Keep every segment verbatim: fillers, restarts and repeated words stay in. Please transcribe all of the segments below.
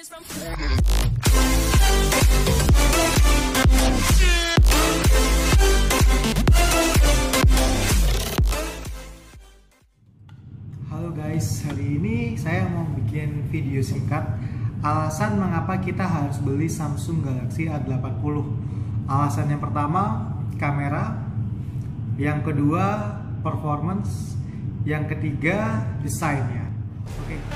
Halo guys, hari ini saya mau bikin video singkat alasan mengapa kita harus beli Samsung Galaxy A delapan puluh. Alasan yang pertama, kamera. Yang kedua, performance. Yang ketiga, desainnya. Oke. Okay.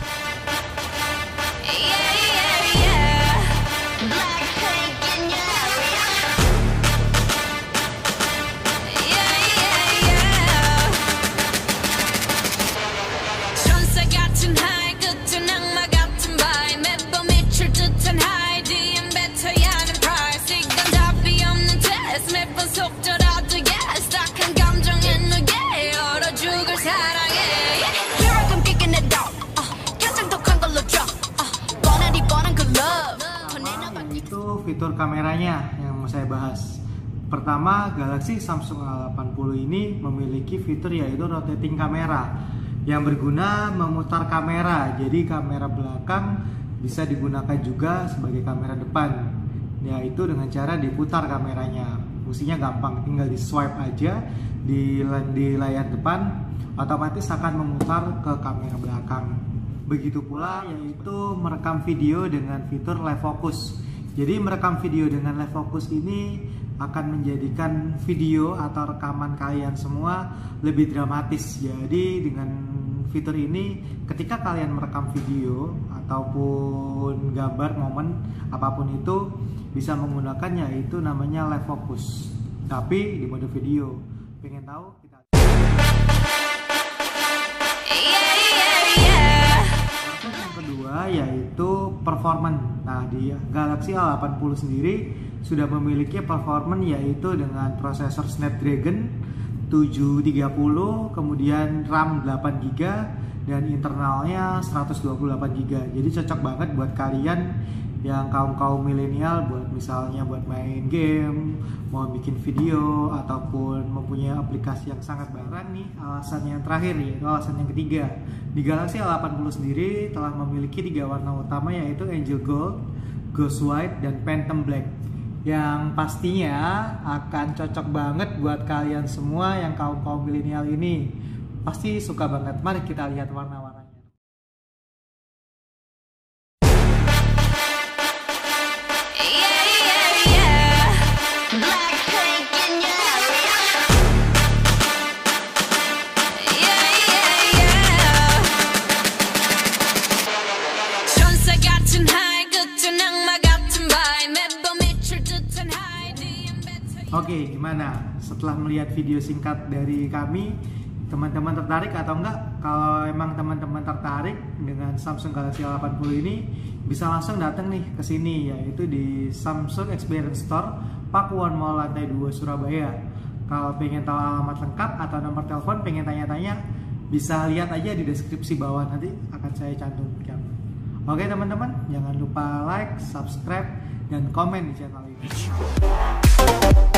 Fitur kameranya yang mau saya bahas. Pertama, Galaxy Samsung A delapan puluh ini memiliki fitur yaitu rotating kamera yang berguna memutar kamera. Jadi kamera belakang bisa digunakan juga sebagai kamera depan, yaitu dengan cara diputar kameranya. Fungsinya gampang, tinggal di swipe aja di, di layar depan, otomatis akan memutar ke kamera belakang. Begitu pula yaitu merekam video dengan fitur live focus. Jadi merekam video dengan live focus ini akan menjadikan video atau rekaman kalian semua lebih dramatis. Jadi dengan fitur ini ketika kalian merekam video ataupun gambar momen apapun itu bisa menggunakan yaitu namanya live focus. Tapi di mode video. Pengen tahu kita kedua yaitu performance. Nah, di Galaxy A delapan puluh sendiri sudah memiliki performance yaitu dengan prosesor Snapdragon tujuh tiga nol, kemudian RAM delapan giga dan internalnya seratus dua puluh delapan giga. Jadi cocok banget buat kalian yang kaum-kaum milenial buat misalnya buat main game, mau bikin video ataupun mempunyai aplikasi yang sangat barang nih. Alasan yang terakhir yaitu alasan yang ketiga. Di Galaxy A delapan puluh sendiri telah memiliki tiga warna utama yaitu Angel Gold, Ghost White, dan Phantom Black. Yang pastinya akan cocok banget buat kalian semua yang kaum-kaum milenial ini. Pasti suka banget. Mari kita lihat warna-warnanya. Oke, gimana? Setelah melihat video singkat dari kami, teman-teman tertarik atau enggak? Kalau emang teman-teman tertarik dengan Samsung Galaxy A delapan puluh ini, bisa langsung datang nih ke sini, yaitu di Samsung Experience Store, Pakuwon Mall lantai dua Surabaya. Kalau pengen tahu alamat lengkap atau nomor telepon, pengen tanya-tanya, bisa lihat aja di deskripsi bawah, nanti akan saya cantumkan. Oke teman-teman, jangan lupa like, subscribe, dan komen di channel ini.